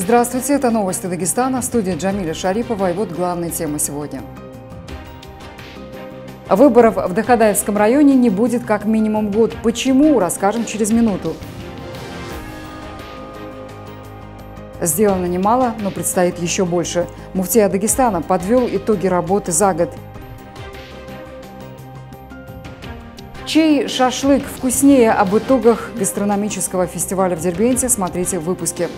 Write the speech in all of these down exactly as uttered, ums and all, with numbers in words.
Здравствуйте, это новости Дагестана, в студии Джамиля Шарипова, и вот главные темы сегодня. Выборов в Дахадаевском районе не будет как минимум год. Почему, расскажем через минуту. Сделано немало, но предстоит еще больше. Муфтия Дагестана подвел итоги работы за год. Чей шашлык вкуснее? Об итогах гастрономического фестиваля в Дербенте смотрите в выпуске.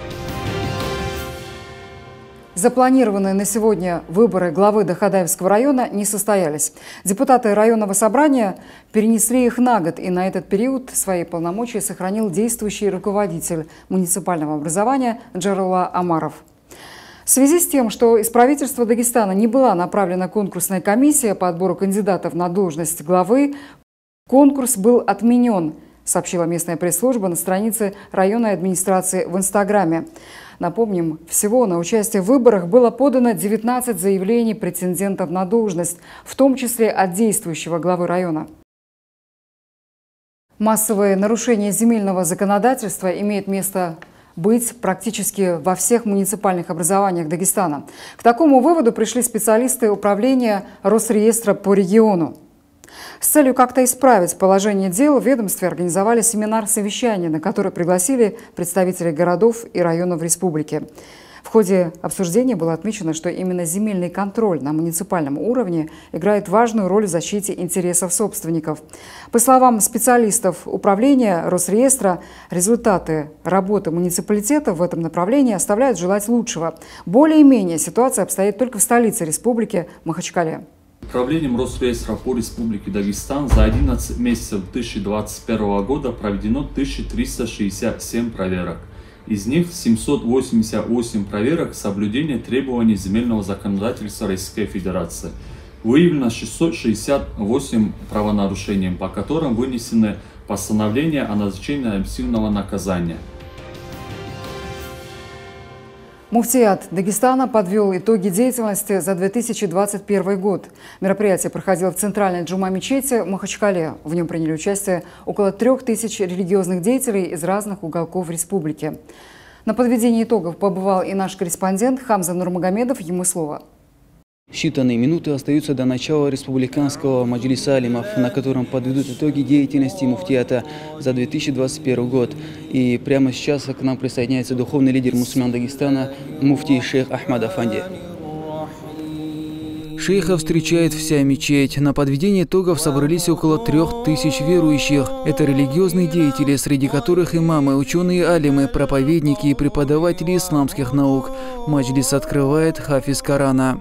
Запланированные на сегодня выборы главы Дахадаевского района не состоялись. Депутаты районного собрания перенесли их на год, и на этот период свои полномочия сохранил действующий руководитель муниципального образования Джарулла Амаров. В связи с тем, что из правительства Дагестана не была направлена конкурсная комиссия по отбору кандидатов на должность главы, конкурс был отменен, сообщила местная пресс-служба на странице районной администрации в Инстаграме. Напомним, всего на участие в выборах было подано девятнадцать заявлений претендентов на должность, в том числе от действующего главы района. Массовые нарушения земельного законодательства имеют место быть практически во всех муниципальных образованиях Дагестана. К такому выводу пришли специалисты управления Росреестра по региону. С целью как-то исправить положение дел в ведомстве организовали семинар-совещание, на который пригласили представителей городов и районов республики. В ходе обсуждения было отмечено, что именно земельный контроль на муниципальном уровне играет важную роль в защите интересов собственников. По словам специалистов управления Росреестра, результаты работы муниципалитета в этом направлении оставляют желать лучшего. Более-менее ситуация обстоит только в столице республики Махачкале. Управлением Росреестра по Республике Дагестан за одиннадцать месяцев две тысячи двадцать первого года проведено тысяча триста шестьдесят семь проверок. Из них семьсот восемьдесят восемь проверок соблюдения требований земельного законодательства Российской Федерации. Выявлено шестьсот шестьдесят восемь правонарушений, по которым вынесены постановления о назначении административного наказания. Муфтият Дагестана подвел итоги деятельности за две тысячи двадцать первый год. Мероприятие проходило в центральной джума-мечети в Махачкале. В нем приняли участие около трех тысяч религиозных деятелей из разных уголков республики. На подведении итогов побывал и наш корреспондент Хамза Нурмагомедов. Ему слово. Считанные минуты остаются до начала республиканского маджлиса алимов, на котором подведут итоги деятельности муфтията за две тысячи двадцать первый год. И прямо сейчас к нам присоединяется духовный лидер мусульман Дагестана муфтий шейх Ахмад Афанди. Шейха встречает вся мечеть. На подведение итогов собрались около трех тысяч верующих. Это религиозные деятели, среди которых имамы, ученые алимы, проповедники и преподаватели исламских наук. Маджлис открывает хафиз Корана.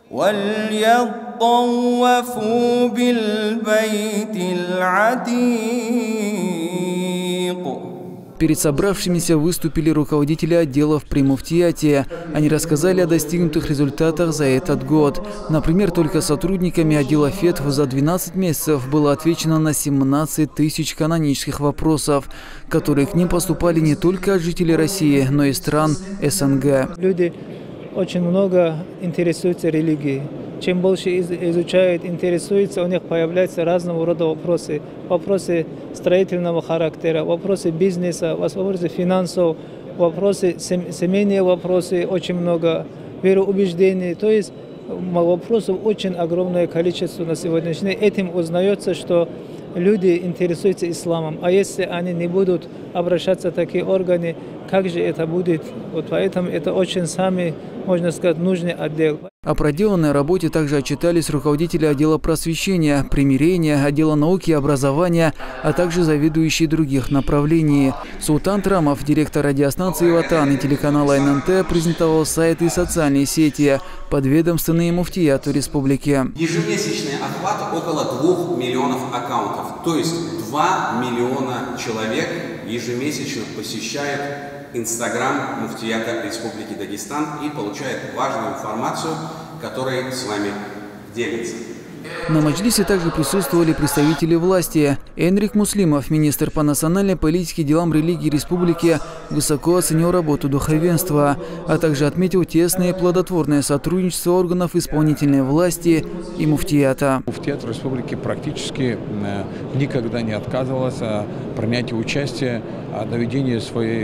Перед собравшимися выступили руководители отделов при муфтияте. Они рассказали о достигнутых результатах за этот год. Например, только сотрудниками отдела фетв за двенадцать месяцев было отвечено на семнадцать тысяч канонических вопросов, которые к ним поступали не только от жителей России, но и стран эс эн гэ. Люди очень много интересуются религией. Чем больше изучают, интересуются, у них появляются разного рода вопросы. Вопросы строительного характера, вопросы бизнеса, вопросы финансов, вопросы семейные вопросы, очень много вероубеждений. То есть вопросов очень огромное количество на сегодняшний день. Этим узнается, что люди интересуются исламом. А если они не будут обращаться в такие органы, как же это будет? Вот поэтому это очень самый, можно сказать, нужный отдел. О проделанной работе также отчитались руководители отдела просвещения, примирения, отдела науки и образования, а также заведующие других направлений. Султан Трамов, директор радиостанции «Ватан» и телеканала эн эн тэ, презентовал сайты и социальные сети, подведомственные муфтияту республики. Ежемесячный охват около двух миллионов аккаунтов, то есть два миллиона человек ежемесячно посещает Инстаграм муфтията Республики Дагестан и получает важную информацию, которой с вами делится. На маджлисе также присутствовали представители власти. Энрик Муслимов, министр по национальной политике и делам религии республики, высоко оценил работу духовенства, а также отметил тесное и плодотворное сотрудничество органов исполнительной власти и муфтията. Муфтият республики практически никогда не отказывался принять участие в доведении своей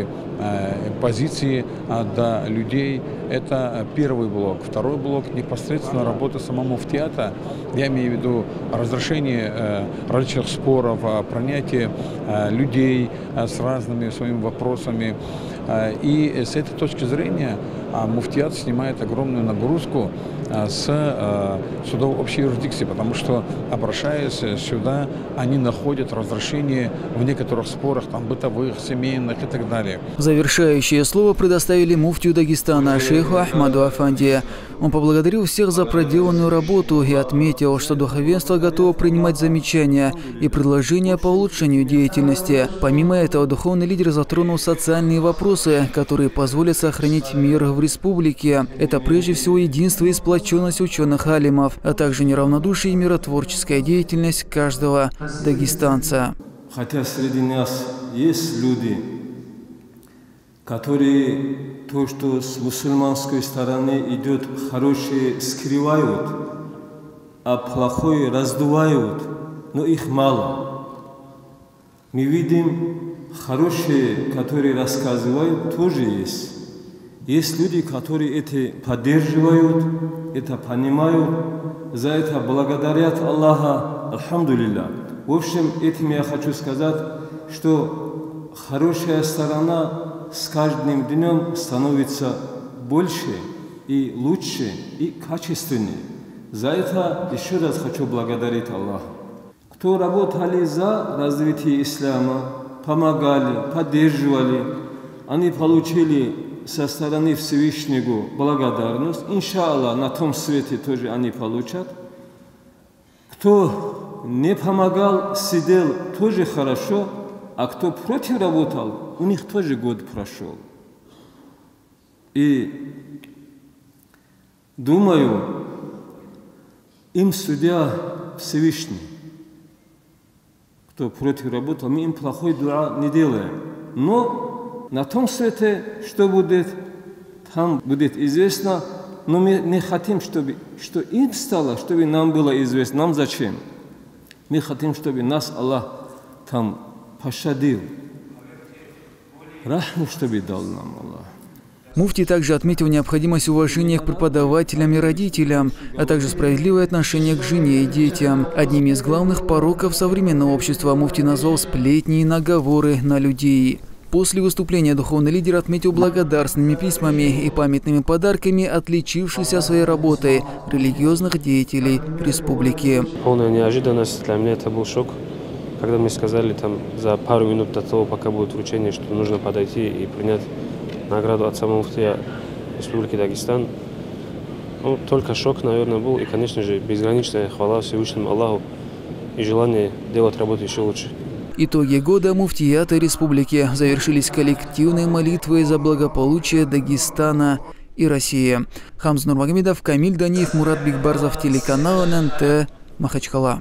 позиции до людей. Это первый блок. Второй блок – непосредственно работа самого муфтиата. Я имею в виду разрешение различных споров, принятие людей с разными своими вопросами. И с этой точки зрения муфтиат снимает огромную нагрузку с судов общей юрисдикции, потому что, обращаясь сюда, они находят разрешение в некоторых спорах, там, бытовых, семейных и так далее. Завершающее слово предоставили муфтию Дагестана шейху Ахмаду Афанди. Он поблагодарил всех за проделанную работу и отметил, что духовенство готово принимать замечания и предложения по улучшению деятельности. Помимо этого, духовный лидер затронул социальные вопросы, которые позволят сохранить мир в республике. Это прежде всего единство и сплоченность ученых-алимов, а также неравнодушие и миротворческая деятельность каждого дагестанца. Хотя среди нас есть люди, которые то, что с мусульманской стороны идет, хорошее скрывают, а плохое раздувают, но их мало. Мы видим, хорошие, которые рассказывают, тоже есть. Есть люди, которые это поддерживают, это понимают, за это благодарят Аллаха, альхамдулилля. В общем, этим я хочу сказать, что хорошая сторона с каждым днем становится больше и лучше и качественнее. За это еще раз хочу благодарить Аллаха. Кто работали за развитие ислама, помогали, поддерживали, они получили со стороны Всевышнего благодарность. Иншаллах, на том свете тоже они получат. Кто не помогал, сидел, тоже хорошо. А кто против работал, у них тоже год прошел. И думаю, им судья Всевышний. Кто против работал, мы им плохой дуа не делаем. Но на том свете, что будет, там будет известно, но мы не хотим, чтобы что им стало, чтобы нам было известно. Нам зачем? Мы хотим, чтобы нас Аллах там пощадил. Рахму, чтобы дал нам Аллах. Муфтий также отметил необходимость уважения к преподавателям и родителям, а также справедливое отношение к жене и детям. Одними из главных пороков современного общества муфтий назвал сплетни и наговоры на людей. После выступления духовный лидер отметил благодарственными письмами и памятными подарками отличившихся своей работой религиозных деятелей республики. Полная неожиданность, для меня это был шок. Когда мне сказали там за пару минут до того, пока будет вручение, что нужно подойти и принять награду от самого муфтия Республики Дагестан, ну, только шок, наверное, был. И, конечно же, безграничная хвала Всевышнему Аллаху и желание делать работу еще лучше. Итоги года муфтията республики завершились коллективной молитвой за благополучие Дагестана и России. Хамз Нурмагомедов, Камиль Даниев, Мурат Бигбарзов, телеканал эн эн тэ, Махачкала.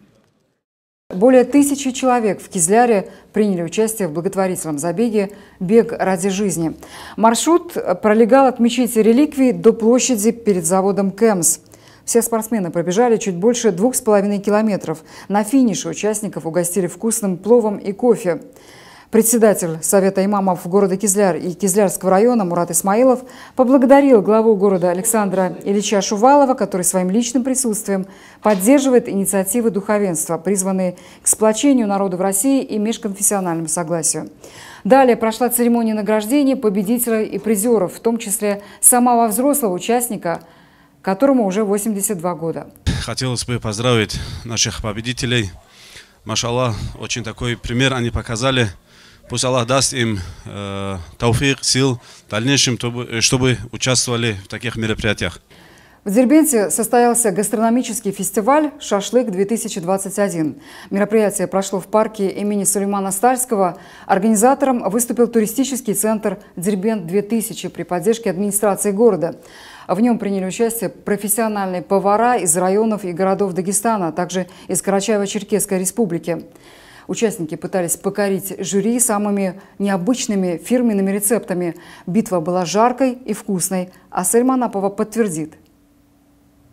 Более тысячи человек в Кизляре приняли участие в благотворительном забеге «Бег ради жизни». Маршрут пролегал от мечети Реликвий до площади перед заводом КЭМС. Все спортсмены пробежали чуть больше двух с половиной километров. На финише участников угостили вкусным пловом и кофе. Председатель Совета имамов города Кизляр и Кизлярского района Мурат Исмаилов поблагодарил главу города Александра Ильича Шувалова, который своим личным присутствием поддерживает инициативы духовенства, призванные к сплочению народа в России и межконфессиональному согласию. Далее прошла церемония награждения победителей и призеров, в том числе самого взрослого участника, которому уже восемьдесят два года. Хотелось бы поздравить наших победителей. Машаллах, очень такой пример они показали. Пусть Аллах даст им э, тауфик, сил в дальнейшем, чтобы, чтобы участвовали в таких мероприятиях. В Дербенте состоялся гастрономический фестиваль «Шашлык-две тысячи двадцать один». Мероприятие прошло в парке имени Сулеймана Стальского. Организатором выступил туристический центр «Дербент-две тысячи» при поддержке администрации города. В нем приняли участие профессиональные повара из районов и городов Дагестана, а также из Карачаево-Черкесской республики. Участники пытались покорить жюри самыми необычными фирменными рецептами. Битва была жаркой и вкусной, а Сальман Апова подтвердит.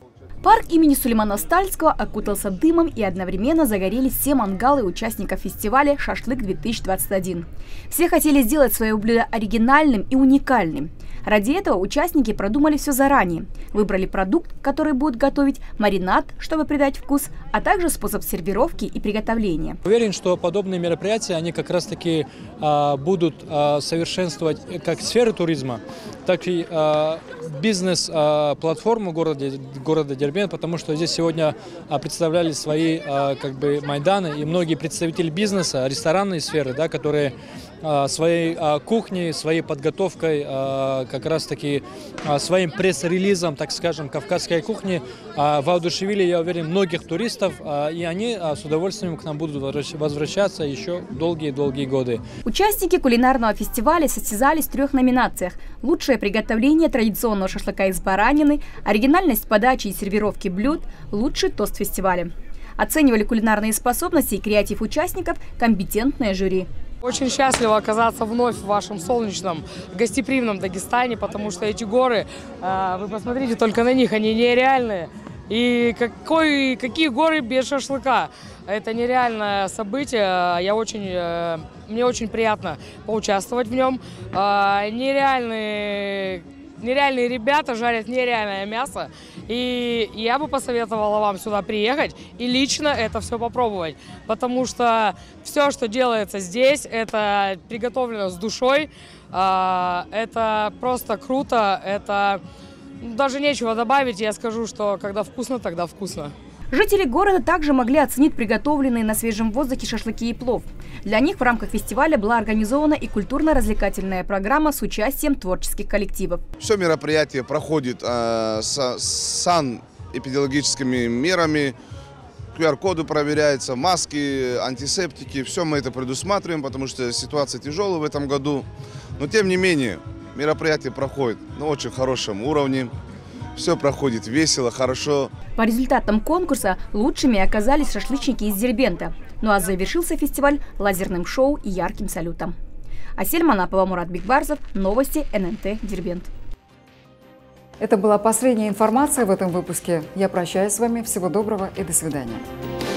Парк имени Сулеймана Стальского окутался дымом, и одновременно загорелись все мангалы участников фестиваля «Шашлык-две тысячи двадцать один». Все хотели сделать свое блюдо оригинальным и уникальным. Ради этого участники продумали все заранее. Выбрали продукт, который будут готовить, маринад, чтобы придать вкус, а также способ сервировки и приготовления. Уверен, что подобные мероприятия, они как раз-таки а, будут а, совершенствовать как сферу туризма, так и а, бизнес-платформу города, города Дербент, потому что здесь сегодня а, представляли свои а, как бы майданы, и многие представители бизнеса, ресторанной сферы, да, которые а, своей а, кухней, своей подготовкой, а, как раз-таки а, своим пресс-релизом, так скажем, кавказской кухни а, воодушевили, я уверен, многих туристов, а, и они а, с удовольствием к нам будут возвращаться еще долгие-долгие годы. Участники кулинарного фестиваля состязались в трех номинациях: лучшее приготовление традиционного шашлыка из баранины, оригинальность подачи и сервировки блюд, лучший тост фестиваля. Оценивали кулинарные способности и креатив участников компетентное жюри. Очень счастлива оказаться вновь в вашем солнечном, гостеприимном Дагестане, потому что эти горы, вы посмотрите только на них, они нереальные. И какой, какие горы без шашлыка? Это нереальное событие. Я очень, мне очень приятно поучаствовать в нем. Нереальные, нереальные ребята жарят нереальное мясо. И я бы посоветовала вам сюда приехать и лично это все попробовать. Потому что все, что делается здесь, это приготовлено с душой. Это просто круто. Это даже нечего добавить. Я скажу, что когда вкусно, тогда вкусно. Жители города также могли оценить приготовленные на свежем воздухе шашлыки и плов. Для них в рамках фестиваля была организована и культурно-развлекательная программа с участием творческих коллективов. Все мероприятие проходит э, с санэпидемиологическими мерами, ку ар коды проверяются, маски, антисептики. Все мы это предусматриваем, потому что ситуация тяжелая в этом году. Но тем не менее мероприятие проходит на очень хорошем уровне. Все проходит весело, хорошо. По результатам конкурса лучшими оказались шашлычники из Дербента. Ну а завершился фестиваль лазерным шоу и ярким салютом. Асель Манапова, Мурат Бекбарзов. Новости эн эн тэ Дербент. Это была последняя информация в этом выпуске. Я прощаюсь с вами. Всего доброго и до свидания.